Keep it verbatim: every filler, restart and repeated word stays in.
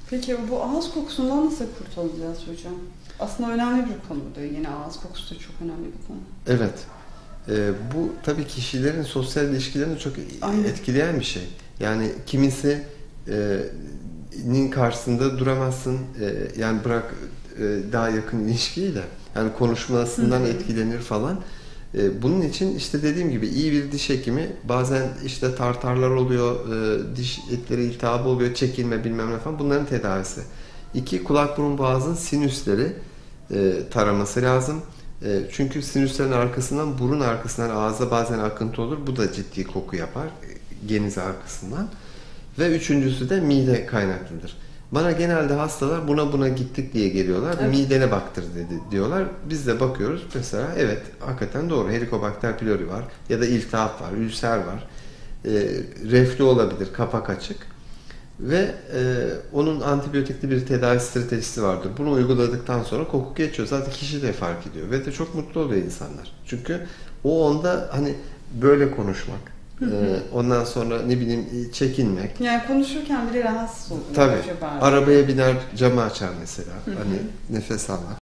Peki bu ağız kokusundan nasıl kurtulacağız hocam? Aslında önemli bir konu da yine ağız kokusu da çok önemli bir konu. Evet. Ee, bu tabii kişilerin sosyal ilişkilerini çok Aynen. etkileyen bir şey. Yani kimisi e, nin karşısında duramazsın. E, yani bırak e, daha yakın ilişkiyle. Yani konuşmasından Hı-hı. etkilenir falan. E, bunun için işte dediğim gibi iyi bir diş hekimi, bazen işte tartarlar oluyor, e, diş etleri iltihabı oluyor, çekilme bilmem ne falan, bunların tedavisi. İki, kulak burun boğazın sinüsleri e, taraması lazım. E, çünkü sinüslerin arkasından, burun arkasından ağza bazen akıntı olur. Bu da ciddi koku yapar e, geniz arkasından. Ve üçüncüsü de mide kaynaklıdır. Bana genelde hastalar buna buna gittik diye geliyorlar. Evet. Midene baktır dedi diyorlar. Biz de bakıyoruz mesela, evet hakikaten doğru. Helicobacter pylori var ya da iltihap var, ülser var. E, reflü olabilir, kapak açık. Ve e, onun antibiyotikli bir tedavi stratejisi vardır. Bunu uyguladıktan sonra koku geçiyor. Zaten kişi de fark ediyor. Ve de çok mutlu oluyor insanlar. Çünkü o onda hani böyle konuşmak, Hı hı. e, ondan sonra ne bileyim çekinmek. Yani konuşurken bile rahatsız oluyor. Tabii. Acaba Arabaya biner, camı açar mesela. Hı hı. Hani nefes almak.